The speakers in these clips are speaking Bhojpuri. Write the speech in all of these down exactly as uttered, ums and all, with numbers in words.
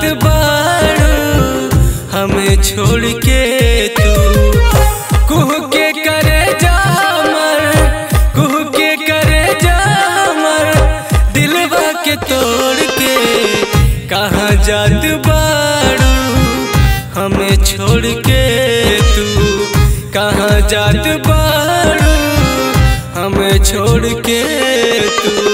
बाड़ू हमें छोड़ के तू। कुह के करे जा हमर, कुह के करे जा हमर दिलवा के तोड़ के। कहाँ जात बाड़ू हमें छोड़ के तू। कहाँ जात बाड़ू हमें छोड़ के तू।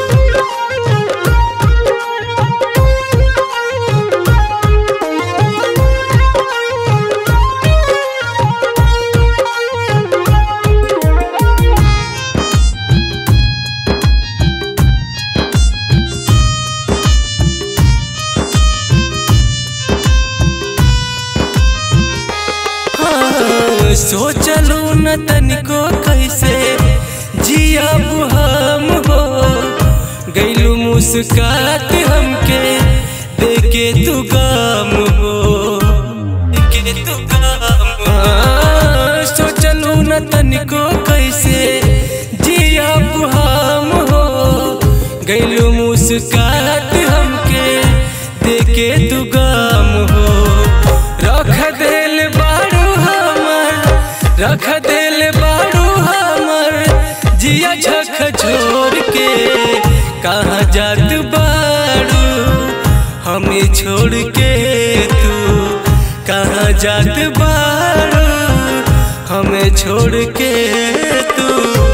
सोचलू न तनिको कैसे जियाब हम हो। गैलू मुस्कात हमके देके तू गाम हो, देके तू गाम। सोचलू न तनिको कैसे जियाब हम हो। गैलू मुस्कात हमके देके तू गाम हो। रख दिल बाड़ू रख दिल बाड़ू हमर जिया झक छोड़ के। कहाँ जात बाड़ू हमें छोड़ के तू। कहाँ जात बाड़ू हमें छोड़ के तू।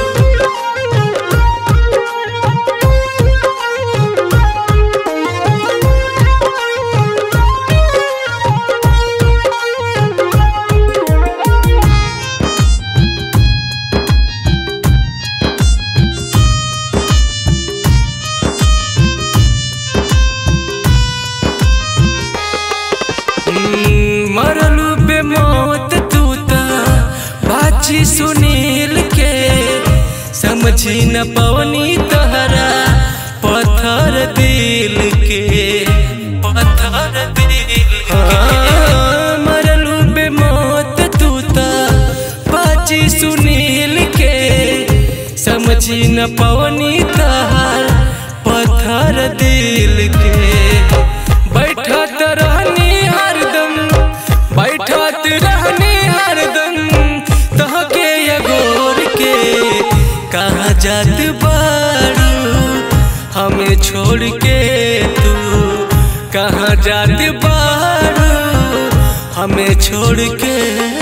मरलू बे मौत तू ता बाची सुनील के। समझी न पवनी तहरा पत्थर दिल के, पत्थर दिल के। मरलू बे मौत तू ता बाची सुनील के। समझी न पवनी तहर पत्थर दिल के। बैठत रहनी हरदम, बैठत रहनी हरदम तहके अगोर के। कहाँ जात बाड़ू हमें छोड़ के तू। कहाँ जात बाड़ू हमें छोड़ के।